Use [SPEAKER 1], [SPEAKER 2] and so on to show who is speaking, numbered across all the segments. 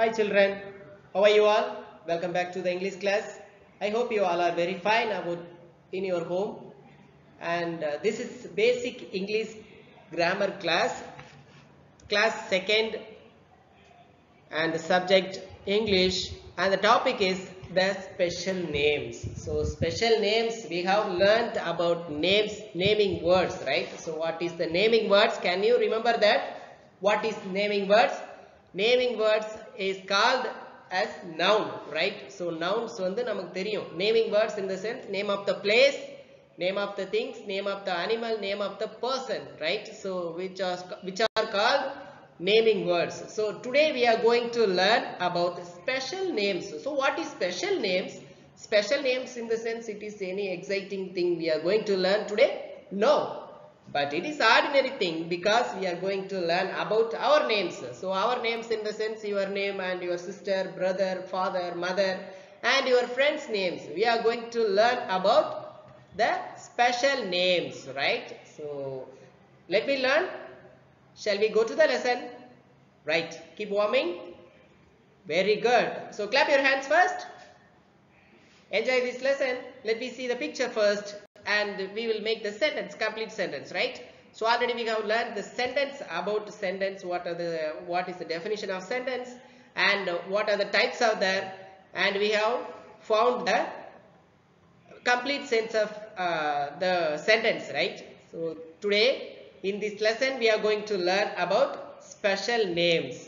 [SPEAKER 1] Hi children, how are you all? Welcome back to the English class. I hope you all are very fine about in your home. And this is basic English grammar class, class second, and the subject English, and the topic is the special names. So special names, we have learned about names, naming words, right? So what is the naming words? Can you remember that? What is naming words? Naming words is called as noun, right? So nouns வந்து நமக்கு தெரியும். Naming words in the sense name of the place, name of the things, name of the animal, name of the person, right? So which are called naming words. So today we are going to learn about special names. So what is special names? Special names in the sense it is any exciting thing we are going to learn today? No. But it is ordinary thing because we are going to learn about our names. So our names in the sense your name and your sister, brother, father, mother and your friends' names. We are going to learn about the special names, right? So let me learn. Shall we go to the lesson? Right. Keep warming. Very good. So clap your hands first. Enjoy this lesson. Let me see the picture first and we will make the sentence, complete sentence, right? So already we have learned the sentence, about sentence, what is the definition of sentence and what are the types out there, and we have found the complete sense of the sentence, right? So today in this lesson we are going to learn about special names.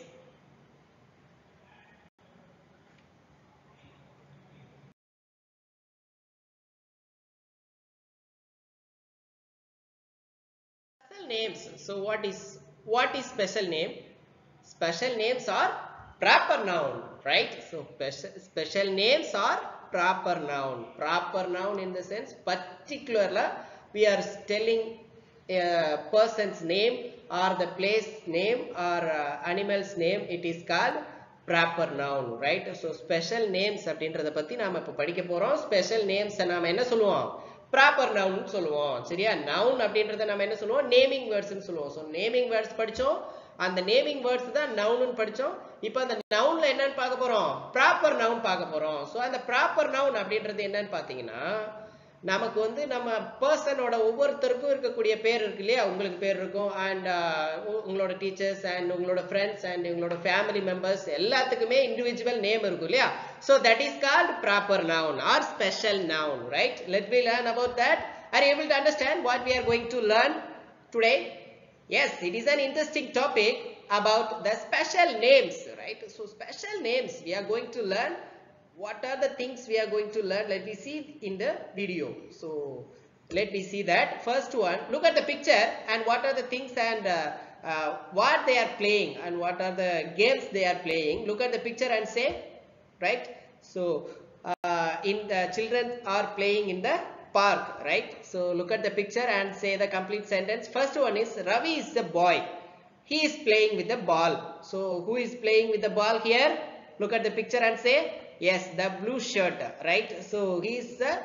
[SPEAKER 1] Special names. So what is special name? Special names are proper noun, right? So special names are proper noun. Proper noun in the sense particularly we are telling a person's name or the place name or animal's name, it is called proper noun, right? So special names அப்படின்றத பத்தி நாம இப்ப படிக்க போறோம். Special names நாம என்ன சொல்லுவோம்? Proper noun சொல்லுவோம். சரியா? Noun அப்படின்றத நாம என்ன சொல்லுவோம்? Naming words ன்னு சொல்லுவோம். So naming words படிச்சோம். அந்த நேமிங் வேர்ட்ஸ் தான் நவுன் படிச்சோம். இப்போ அந்த நவுன்ல என்னன்னு பார்க்க போறோம்? ப்ராப்பர் நவுன் பார்க்க போறோம். சோ அந்த ப்ராப்பர் நவுன் அப்படின்றது என்னன்னு பாத்தீங்கன்னா, நமக்கு வந்து நம்ம பர்சனோட ஒவ்வொருத்தருக்கும் இருக்கக்கூடிய பேர் இருக்கு இல்லையா? உங்களுக்கு பேர் இருக்கும் அண்ட் உங்களோட டீச்சர்ஸ் அண்ட் உங்களோட ஃப்ரெண்ட்ஸ் அண்ட் உங்களோட ஃபேமிலி மெம்பர்ஸ் எல்லாத்துக்குமே இண்டிவிஜுவல் நேம் இருக்கும் இல்லையா? So that is called proper noun or special noun, right? Let me learn about that. Are you able to understand what we are going to learn today? Yes, it is an interesting topic about the special names, right? So special names we are going to learn. What are the things we are going to learn? Let me see in the video. So let me see that. First one, look at the picture and what are the things and what they are playing and what are the games they are playing. Look at the picture and say, right? So in the children are playing in the park, right? So look at the picture and say the complete sentence. First one is Ravi is the boy. He is playing with the ball. So who is playing with the ball here? Look at the picture and say, yes, the blue shirt, right? So he is the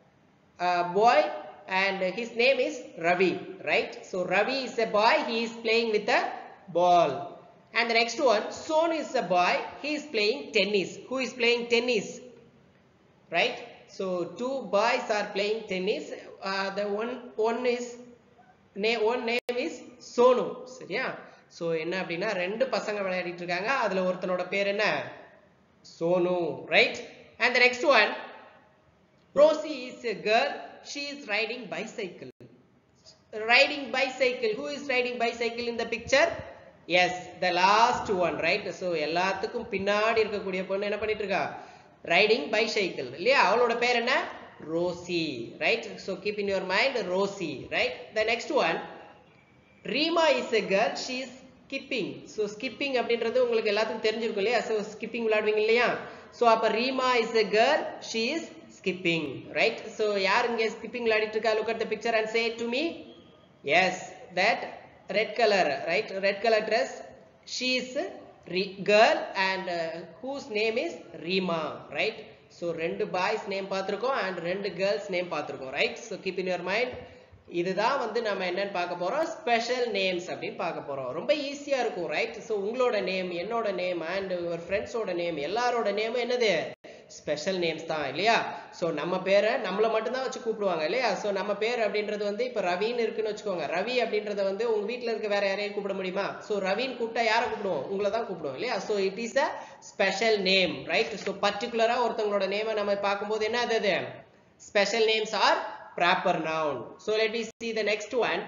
[SPEAKER 1] boy and his name is Ravi, right? So Ravi is a boy. He is playing with the ball. And the next one, Son is a boy. He is playing tennis. Who is playing tennis? Right? So two boys are playing tennis. The one name is Sonu. சரியா? So என்ன அப்படின்னா ரெண்டு பசங்க விளையாடிட்டு இருக்காங்க. அதுல ஒருத்தனோட பேர் என்ன? Sonu, right? And the next one, Rosie is a girl. She is riding bicycle. Riding bicycle. Who is riding bicycle in the picture? Yes, the last one, right? So எல்லாத்துக்கும் பின்னாடி இருக்கக்கூடிய பொண்ணு என்ன பண்ணிட்டு இருக்கா? Riding bicycle. இல்லையா? அவளோட பேர் என்ன? Rosie, right? So keep in your mind Rosie, right? The next one, Rima is a girl. She is skipping. So skipping அப்படின்றது உங்களுக்கு எல்லாத்துக்கும் தெரிஞ்சிருக்கும் இல்லையா? So skipping விளையாடுவீங்க இல்லையா? So அப்ப Rima is a girl. She is skipping, right? So யார் இங்க skipping விளையாடிட்டு இருக்கா? Look at the picture and say it to me. Yes, that red color, right? Red color dress. She is girl and whose name is Rima, right? So ரெண்டு boys name பார்த்திருக்கோம் and ரெண்டு girls name பார்த்திருக்கோம், right? So keep in your mind இதுதான் வந்து நம்ம என்னன்னு பார்க்க போறோம், ஸ்பெஷல் நேம்ஸ் அப்படின்னு பார்க்க போறோம். ரொம்ப ஈஸியா இருக்கும், ரைட்? சோ உங்களோட நேம், என்னோட நேம் அண்ட் யுவர் ஃப்ரெண்ட்ஸோட நேம், எல்லாரோட நேமும் என்னது, ஸ்பெஷல் நேம்ஸ் தான் இல்லையா? சோ நம்ம பேரை நம்மள மட்டும் தான் வச்சு கூப்பிடுவாங்க இல்லையா? சோ நம்ம பேர் அப்படின்றது வந்து இப்ப ரவின்னு இருக்குன்னு வச்சுக்கோங்க. ரவி அப்படின்றத வந்து உங்க வீட்ல இருக்க வேற யாரையும் கூப்பிட முடியுமா? சோ ரவின்னு கூப்பிட்டா யாரை கூப்பிடுவோம், உங்களை தான் கூப்பிடுவோம் இல்லையா? So it is a special name, right? So பர்டிகுலரா ஒருத்தவங்களோட நேமை நம்ம பார்க்கும்போது என்ன அது, special names are proper noun. So let me see the next one.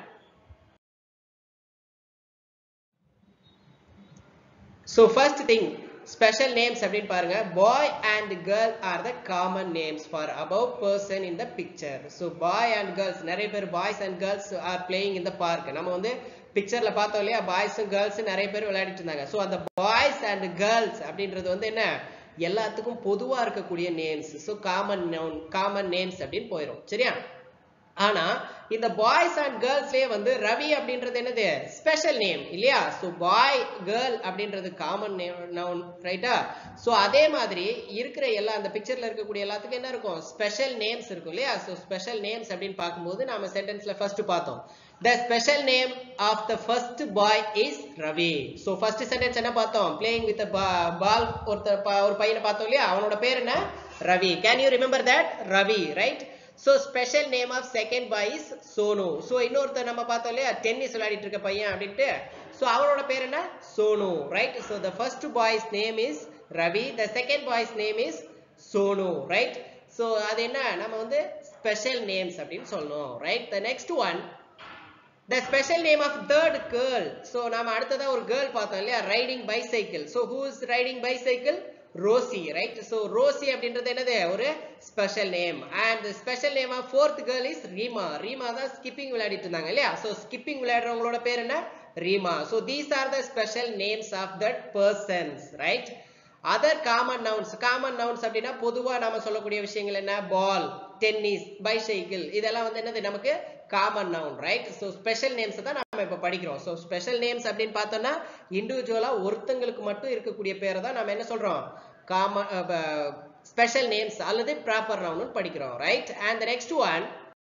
[SPEAKER 1] So first thing, special names அப்படினு பாருங்க. Boy and girl are the common names for above person in the picture. So boy and girls, நிறைய பேர் boys and girls are playing in the park. நம்ம வந்து பிக்சர்ல பார்த்தோம் இல்லையா, boys and girls நிறைய பேர் விளையாடிட்டு இருந்தாங்க. So அந்த boys and girls அப்படின்றது வந்து என்ன, எல்லாத்துக்கும் பொதுவா இருக்கக்கூடிய names. So common noun, common names அப்படின்னு போயிடும். சரியா? ஆனா இந்த பாய்ஸ் அண்ட் கேர்ள்ஸ்லயே வந்து ரவி அப்படின்றது என்னது, ஸ்பெஷல் நேம் இல்லையா? சோ பாய் கேர்ள் அப்படின்றது காமன் நவுன், ரைட்டா? சோ அதே மாதிரி இருக்கிற எல்லா அந்த பிக்சர்ல இருக்கக்கூடிய எல்லாத்துக்கும் என்ன இருக்கும், ஸ்பெஷல் நேம்ஸ் இருக்கும் இல்லையா? சோ ஸ்பெஷல் நேம்ஸ் அப்படின்னு பார்க்கும்போது நாம சென்டென்ஸ்ல ஃபர்ஸ்ட் பார்த்தோம், the special name of the first boy is Ravi. so first sentence என்ன பார்த்தோம், playing with a ball, ஒரு பையனை பார்த்தோம் இல்லையா, அவனோட பேர் என்ன, Ravi. can you remember that, Ravi, right? So special name of second boy is Sonu. So இன்னொருத்தர் நம்ம பார்த்தோம் இல்லையா, டென்னிஸ் விளையாடிட்டு இருக்க பையன் அப்படின்ட்டு, so அவனோட பேர் என்ன, Sonu, right? So the first boy's name is Ravi, the second boy's name is Sonu, right? So அது என்ன, நம்ம வந்து ஸ்பெஷல் நேம்ஸ் அப்படின்னு சொல்லணும், right? The next one, the special name of third girl. So நாம அடுத்ததா ஒரு girl பார்த்தோம் இல்லையா, riding bicycle. So who is riding bicycle, Rosie, right? So Rosie அப்படின்றது என்னது, ஒரு special name. and the special name of fourth girl is Reema. Reema தான் skipping விளையாடிட்டு இருந்தாங்க இல்லையா? so ஸ்கிப்பிங் விளையாடுறவங்களோட பேர் என்ன, Reema. so these are the special names of that persons, right? other common nouns, common nouns அப்படினா பொதுவா நாம சொல்லக்கூடிய விஷயங்கள் என்ன, பால், டென்னிஸ், பைசைக்கிள், இதெல்லாம் வந்து என்னது, நமக்கு common noun, right? So special names தான் நாம இப்ப படிக்கிறோம். சோ ஸ்பெஷல் நேம்ஸ் அப்படின்னு பார்த்தோம்னா இண்டிவிஜுவலா ஒருத்தங்களுக்கு மட்டும் இருக்கக்கூடிய பேரை தான் நாம என்ன சொல்றோம், காமன் ஸ்பெஷல் நேம்ஸ் அல்லது ப்ராப்பர் நவுன் படிக்கிறோம், right? And the next one,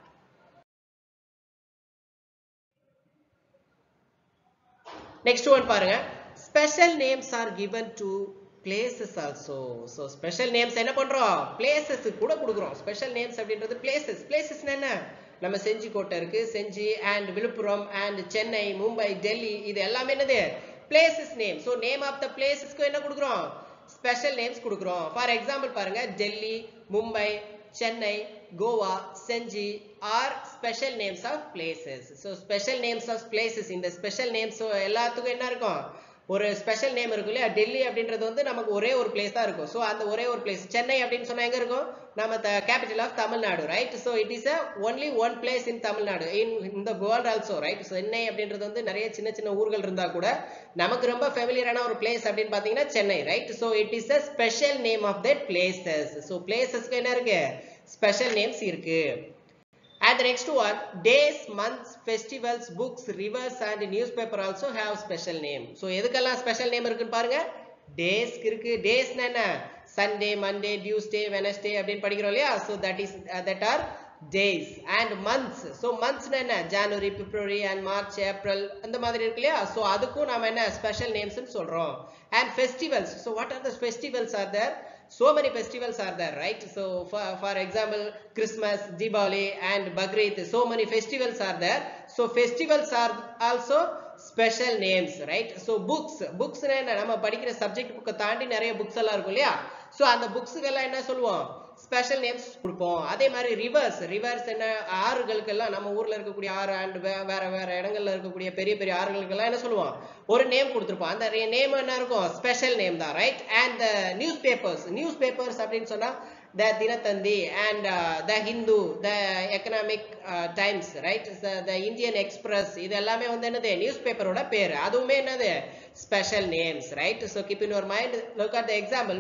[SPEAKER 1] next one பாருங்க, special names are given to places also. so special names என்ன பண்றோம், places கூட கொடுக்கிறோம். special names அப்படின்றது places. places என்ன, நம்ம செஞ்சி கோட்டை இருக்கு, செஞ்சி and விழுப்புரம் and சென்னை, மும்பை, டெல்லி, இது எல்லாமே என்னது, places name. so name of the placesக்கு என்ன கொடுக்கிறோம், special names கொடுக்கிறோம். for example பாருங்க, டெல்லி, மும்பை, சென்னை, கோவா, செஞ்சி are special names of places. so special names of places, இந்த special names எல்லாத்துக்கும் என்ன இருக்கும், ஒரு ஸ்பெஷல் நேம் இருக்கும் இல்லையா? டெல்லி அப்படின்றது வந்து நமக்கு ஒரே ஒரு பிளேஸ் தான் இருக்கும். சோ அந்த ஒரே ஒரு பிளேஸ், சென்னை அப்படின்னு சொன்னா எங்க இருக்கும், நம்ம capital of Tamil Nadu, right? So it is only one place in Tamil Nadu, in the world also, right? Chennai அப்படின்றது வந்து நிறைய சின்ன சின்ன ஊர்கள் இருந்தா கூட நமக்கு ரொம்ப ஃபெமிலியரான ஒரு பிளேஸ் அப்படின்னு பாத்தீங்கன்னா Chennai, right? So it is a special name of that places. So பிளேசஸ்க்கு என்ன இருக்கு, ஸ்பெஷல் நேம்ஸ் இருக்கு. and the next one, days, months, festivals, books, rivers and newspaper also have special name. so எதுக்கெல்லாம் ஸ்பெஷல் நேம் இருக்குன்னு பாருங்க, days இருக்கு. days என்ன, Sunday, Monday, Tuesday, Wednesday அப்படின்னு படிக்கிறோம் இல்லையா? so that are days. and months, so months என்ன, January, February and March, April, அந்த மாதிரி இருக்கு இல்லையா? so அதுக்கும் நாம என்ன ஸ்பெஷல் நேம்ஸ் சொல்றோம். and festivals, so what are the festivals are there, so many festivals are there, right? so for example, Christmas, Diwali and Bagreed, so many festivals are there. so festivals are also special names, right? so books என்ன, நம்ம படிக்கிற subject புக்கை தாண்டி நிறைய books எல்லாம் இருக்கும் இல்லையா? so அந்த புக்ஸ்க்கு எல்லாம் என்ன சொல்லுவோம், ஸ்பெஷல் நேம்ஸ் கொடுப்போம். அதே மாதிரி ரிவர்ஸ் என்ன, ஆறுகளுக்கு எல்லாம் நம்ம ஊர்ல இருக்கக்கூடிய ஆறு அண்ட் வேற வேற இடங்கள்ல இருக்கக்கூடிய பெரிய பெரிய ஆறுகளுக்கு எல்லாம் என்ன சொல்லுவோம், ஒரு நேம் கொடுத்திருப்போம். அந்த நேம் என்ன இருக்கும், ஸ்பெஷல் நேம் தான், ரைட்? அண்ட் நியூஸ் பேப்பர்ஸ் அப்படின்னு சொன்னா the Dinathanthi and the Hindu, the economic times, right? the Indian Express, இது எல்லாமே வந்து என்னது, நியூஸ் பேப்பரோட பேர், அதுவுமே என்னது, special names, right? so keep in your mind, look at the example,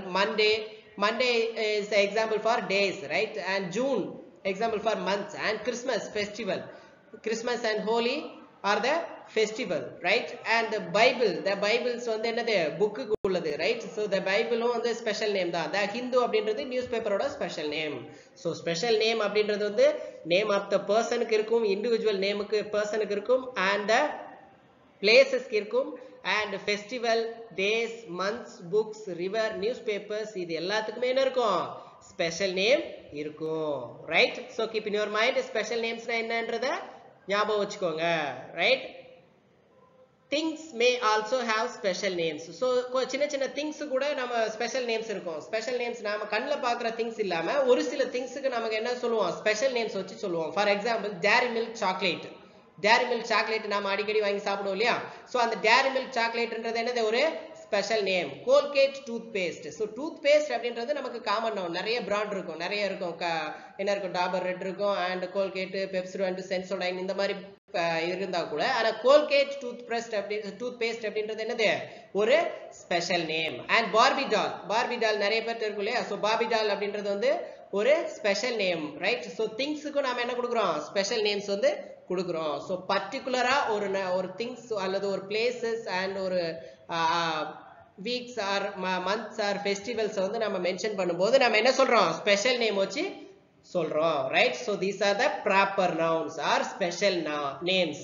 [SPEAKER 1] Monday is the example for days, right? and June example for months, and Christmas festival, Christmas and Holy or the festival, right? And the Bibles வந்து என்னது புக்குக்கு உள்ளது, right? So the Bible வந்து special name தான். The Hindu அப்படின்றது newspaper ஓட special name. So special name அப்படின்றது வந்து name of the personக்கு இருக்கும், individual nameக்கு personக்கு இருக்கும், and the placesக்கு இருக்கும், and festival, days, months, books, river, newspapers இது எல்லாத்துக்குமே என்ன இருக்கும், special name இருக்கும், right? So keep in your mind special names னா என்னன்றத ஞாபகம் வச்சுக்கோங்க, right? Things may also have special names. So சின்ன சின்ன things கூட நம்ம special names இருக்கும். Special names நாம கண்ணுல பார்க்குற things இல்லாம ஒரு சில thingsக்கு நமக்கு என்ன சொல்லுவோம், special names வச்சு சொல்லுவோம். For example, Dairy Milk chocolate. Dairy Milk chocolate நாம அடிக்கடி வாங்கி சாப்பிடுவோம் இல்லையா? So அந்த Dairy Milk chocolateன்றது என்னது, ஒரு special name. Colgate toothpaste. So toothpaste அப்படின்றது நமக்கு காமன் நவுன். நிறைய பிராண்ட் இருக்கும், நிறைய இருக்கும். என்ன இருக்கும், டாபர் ரெட் இருக்கும், அண்ட் கோல்கேட், பெப்சோடென்ட், சென்சோடைன் இந்த மாதிரி இருந்தா கூட, ஆனா கோல்கேட் டூத்பேஸ்ட் அப்படின்றது என்னது, ஒரு special name. And Barbie doll நிறைய பேர் இருக்கும் இல்லையா? ஸோ பார்பி டால் அப்படின்றது வந்து ஒரு ஸ்பெஷல் நேம், ரைட்? ஸோ திங்ஸுக்கும் நாம என்ன கொடுக்குறோம், ஸ்பெஷல் நேம்ஸ் வந்து கொடுக்குறோம். ஸோ பர்டிகுலரா ஒரு திங்ஸ் அல்லது ஒரு பிளேசஸ் அண்ட் ஒரு weeks or months or festivals வந்து நம்ம மென்ஷன் பண்ணும்போது நம்ம என்ன சொல்றோம், ஸ்பெஷல் நேம் வச்சு சொல்றோம், right? So these are the proper nouns or special names.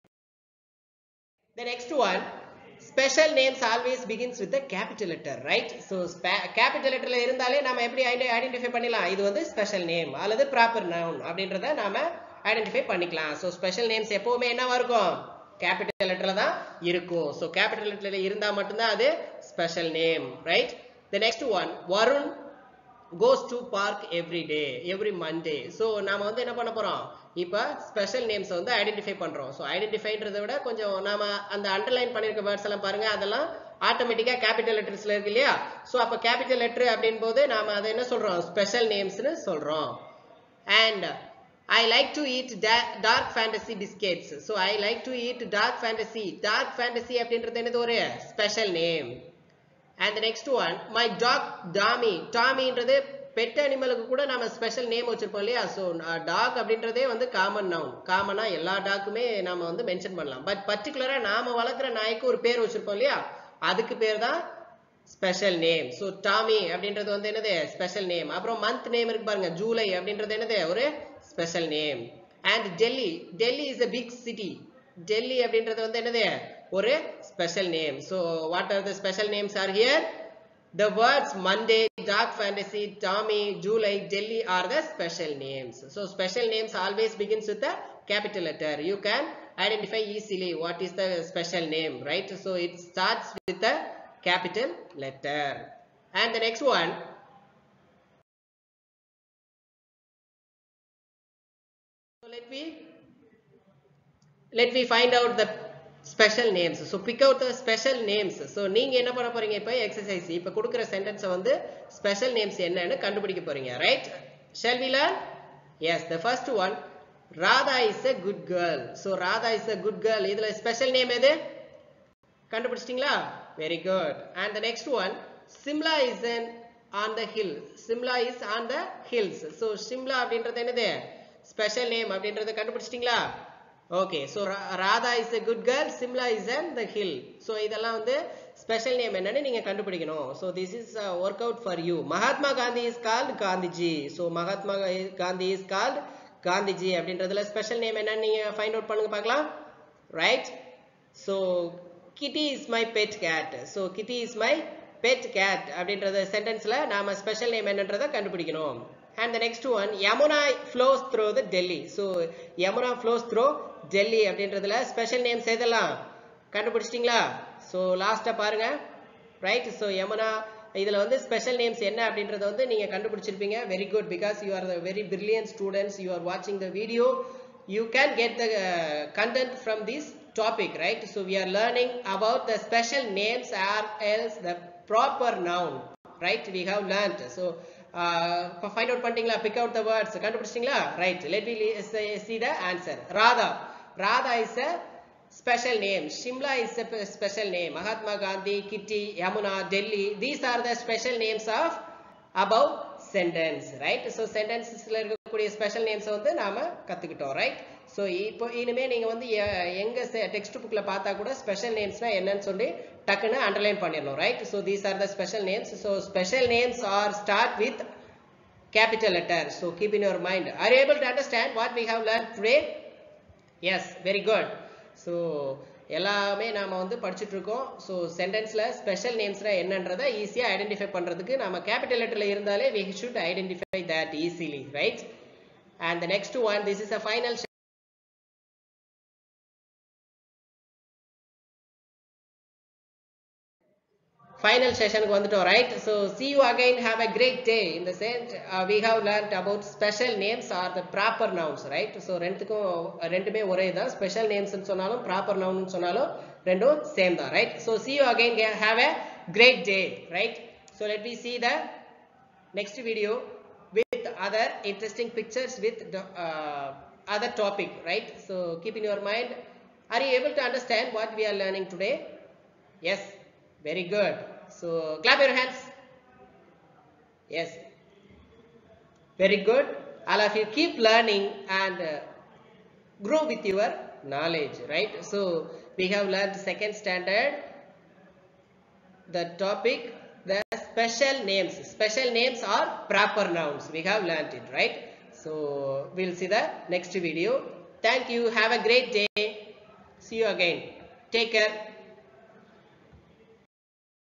[SPEAKER 1] The next one, special names always begins with the capital letter, right? So capital letterல இருந்தாலே நாம எப்படி ஐடென்டிஃபை பண்ணிடலாம், இது வந்து ஸ்பெஷல் நேம் அல்லது proper noun அப்படின்றத நாம ஐடென்டிஃபை பண்ணிக்கலாம். So special names எப்பவுமே என்னவா இருக்கும், கேபிட்டல் லெட்டர்ல தான் இருக்கும். So கேபிட்டல் லெட்டர்ல இருந்தா மட்டும்தான் அது special name, right? The next one, Varun goes to park every day, every Monday. So நாம வந்து என்ன பண்ண போறோம், இப்ப ஸ்பெஷல் நேம்ஸ் வந்து ஐடென்டிஃபை பண்றோம். ஸோ ஐடென்டிஃபைன்றதை விட கொஞ்சம் நாம அந்த அண்டர்லைன் பண்ணிருக்க வேர்ட்ஸ் எல்லாம் பாருங்க, அதெல்லாம் ஆட்டோமேட்டிக்கா கேபிட்டல் லெட்டர்ஸ்ல இருக்கு இல்லையா? ஸோ அப்ப கேபிட்டல் லெட்டர் அப்படின் போது நாம அதை என்ன சொல்றோம், ஸ்பெஷல் நேம்ஸ்னு சொல்றோம். And I like to eat dark fantasy biscuits. So I like to eat dark fantasy. Dark fantasy அப்படின்றது என்னது, ஒரு special name. And the next one, my dog Tommy. Tommyன்றது பெட் அனிமலுக்கு கூட நாம ஸ்பெஷல் நேம் வச்சிருப்போம் இல்லையா? ஸோ டாக் அப்படின்றதே வந்து காமன் நவுன். காமனா எல்லா டாக்குமே நாம வந்து மென்ஷன் பண்ணலாம். பட் பர்டிகுலரா நாம வளர்க்குற நாய்க்கு ஒரு பேர் வச்சிருப்போம் இல்லையா? அதுக்கு பேர் தான் ஸ்பெஷல் நேம். ஸோ டாமி அப்படின்றது வந்து என்னது, ஸ்பெஷல் நேம். அப்புறம் மந்த் நேம் இருக்கு பாருங்க, ஜூலை அப்படின்றது என்னது, ஒரு special name. And Delhi is a big city. Delhi அப்படின்றது வந்து என்னது, ஒரு special name. So what are the special names are here? The words Monday, dark fantasy, Tommy, July, Delhi are the special names. So special names always begins with a capital letter. You can identify easily what is the special name, right? So it starts with a capital letter. And the next one, so let me find out the special names. So pick out the special names. So நீங்க என்ன பண்ண போறீங்க, இப்ப exercise இப்ப கொடுக்கிற sentence வந்து special names என்னன்னு கண்டுபிடிக்க போறீங்க, right? Shall we learn? Yes, the first one, Radha is a good girl. So Radha is a good girl. இதுல ஸ்பெஷல் நேம் எது, கண்டுபிடிச்சிட்டீங்களா? Very good. And the next one, Simla is on the hill. Simla is on the hills. So Simla அப்படின்றது என்னது, special name அப்படின்றத கண்டுபிடிச்சிட்டீங்களா? Okay, so Radha is a good girl, Simla is on the hill. So இதெல்லாம் வந்து ஸ்பெஷல் name என்னன்னு நீங்க கண்டுபிடிக்கணும். So this is a workout for you. Mahatma Gandhi is called Gandhiji. So Mahatma Gandhi is called Gandhiji அப்படின்றதுல special name என்னன்னு நீங்க find out பண்ணுங்க பார்க்கலாம், ரைட்? So Kitty is my pet cat. So Kitty is my pet cat அப்படின்றத சென்டென்ஸ்ல நாம special name என்னன்றதை கண்டுபிடிக்கணும். And the next one, Yamuna flows through the Delhi. So Yamuna flows through Delhi அப்படின்றதுல ஸ்பெஷல் நேம்ஸ் எதெல்லாம் கண்டுபிடிச்சிட்டீங்களா? ஸோ லாஸ்டா பாருங்க, right? So Yamuna இதுல வந்து ஸ்பெஷல் நேம்ஸ் என்ன அப்படின்றத வந்து நீங்க கண்டுபிடிச்சிருப்பீங்க. Very good, because you are the very brilliant students. You are வாட்சிங் the video. You can get the content from this topic, right? So we are learning about the special names or else the proper noun, right? We have learnt. So find out பண்ணிட்டீங்களா? Pick out the words. கண்டுபிடிச்சிட்டீங்களா? Right. Let me see the answer. Radha is a special name. Shimla is a special name. Mahatma Gandhi, Kitty, Yamuna, Delhi. These are the special names of above sentence, right? So sentences கூடிய special names வந்து நாம கத்துக்கிட்டோம் right so இப்போ இனிமே நீங்க வந்து எங்க text புக்ல பார்த்தா கூட ஸ்பெஷல் நேம்ஸ்னா என்னன்னு சொல்லி டக்குன்னு அண்டர்லைன் பண்ணிடணும் right so these are the special names so special names are start with capital letter so keep in your mind are you able to understand what we have learned today yes very good so எல்லாமே நாம வந்து படிச்சிட்டு இருக்கோம் so சென்டென்ஸ்ல special நேம்ஸ்னா என்னன்றதை ஈஸியா identify பண்றதுக்கு நம்ம capital லெட்டர்ல இருந்தாலே we should identify that easily right and the next one this is a final session வந்துட்டோம் right so see you again have a great day in the sense we have learned about special names or the proper nouns right so ரெண்டுமே ஒரே தான் special names னு சொன்னாலும் proper noun னு சொன்னாலும் ரெண்டும் same தான் right so see you again have a great day right so let me see the next video with other interesting pictures with the, other topic right so keep in your mind are you able to understand what we are learning today yes very good so clap your hands yes very good all of you keep learning and grow with your knowledge right so we have learned second standard the topic the special names are proper nouns we have learned it right so we'll see the next video thank you have a great day see you again take care